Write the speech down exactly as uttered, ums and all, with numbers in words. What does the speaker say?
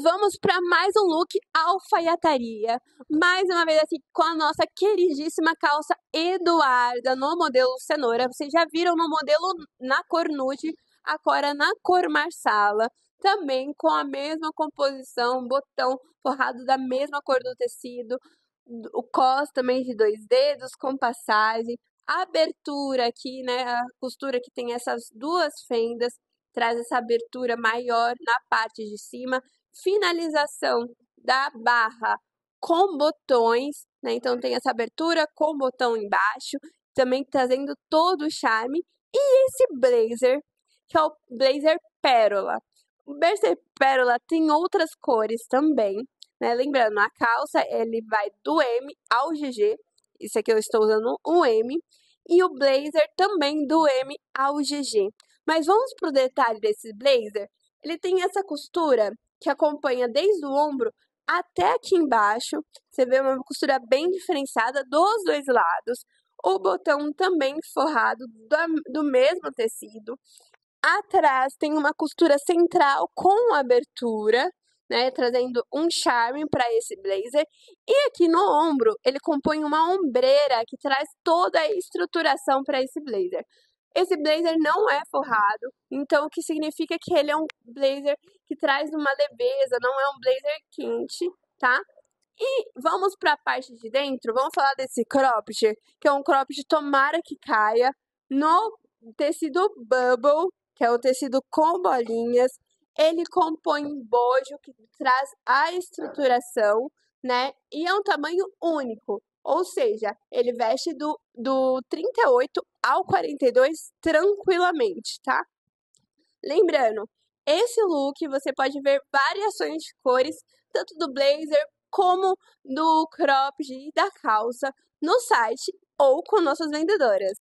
Vamos para mais um look alfaiataria. Mais uma vez aqui com a nossa queridíssima calça Eduarda no modelo cenoura. Vocês já viram no modelo na cor nude, agora na cor marsala. Também com a mesma composição, botão forrado da mesma cor do tecido. O cos também de dois dedos com passagem. A abertura aqui, né, a costura que tem essas duas fendas, traz essa abertura maior na parte de cima. Finalização da barra com botões, né? Então tem essa abertura com botão embaixo, também trazendo todo o charme. E esse blazer, que é o blazer pérola. O blazer pérola tem outras cores também, né? Lembrando, a calça ele vai do M ao G G. Isso aqui eu estou usando um M. E o blazer também do M ao G G. Mas vamos para o detalhe desse blazer. Ele tem essa costura que acompanha desde o ombro até aqui embaixo. Você vê uma costura bem diferenciada dos dois lados. O botão também forrado do, do mesmo tecido. Atrás tem uma costura central com abertura, né, trazendo um charme para esse blazer. E aqui no ombro, ele compõe uma ombreira que traz toda a estruturação para esse blazer. Esse blazer não é forrado, então o que significa que ele é um blazer que traz uma leveza, não é um blazer quente, tá? E vamos para a parte de dentro, vamos falar desse cropped, que é um cropped tomara que caia, no tecido bubble, que é o tecido com bolinhas. Ele compõe bojo, que traz a estruturação, né? E é um tamanho único. Ou seja, ele veste do, do trinta e oito ao quarenta e dois tranquilamente, tá? Lembrando, esse look você pode ver variações de cores, tanto do blazer como do cropped e da calça, no site ou com nossas vendedoras.